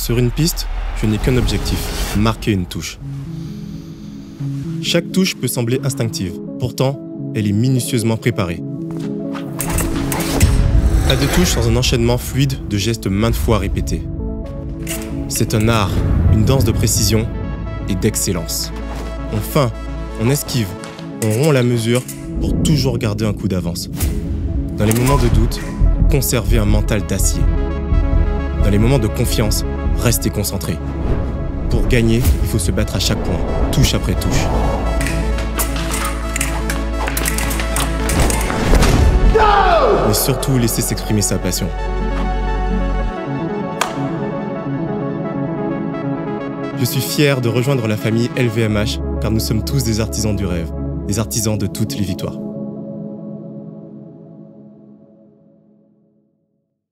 Sur une piste, je n'ai qu'un objectif, marquer une touche. Chaque touche peut sembler instinctive, pourtant, elle est minutieusement préparée. Pas de touche sans un enchaînement fluide de gestes maintes fois répétés. C'est un art, une danse de précision et d'excellence. On feint, on esquive, on rompt la mesure pour toujours garder un coup d'avance. Dans les moments de doute, conservez un mental d'acier. Dans les moments de confiance, restez concentré. Pour gagner, il faut se battre à chaque point, touche après touche. Mais surtout, laissez s'exprimer sa passion. Je suis fier de rejoindre la famille LVMH car nous sommes tous des artisans du rêve, des artisans de toutes les victoires.